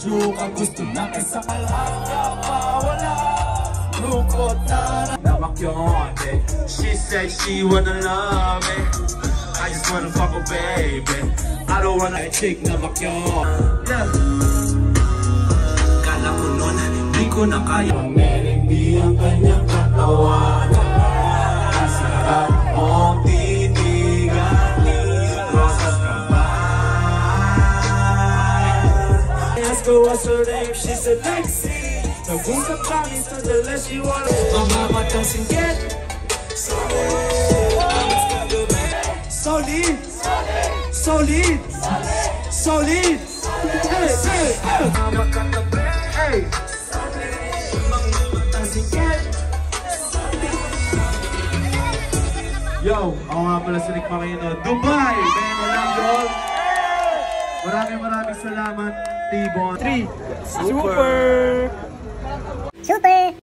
suka, gusto na kaysa wala lukot na namakyote. She said she wanna love me, I just wanna fuck her baby. I don't wanna chick na makyote. Yeah. Kala ko nun, di ko na kaya merindi ang kanyang katawan. Masarap mong titigan ni Rosas Kapal. I asked her what's her name, she said Lexi. Nag-usap kami sa dala, she wanna mga matang singgit. Solid! Solid! Solid! Hey! Hey! Makatabi! Hey! Mga matang singgit. Yo! Ako nga pala si Nick Makino, Dubai! Kaya mo lang yun! Maraming salamat, T-Bon. 3! Super! Super!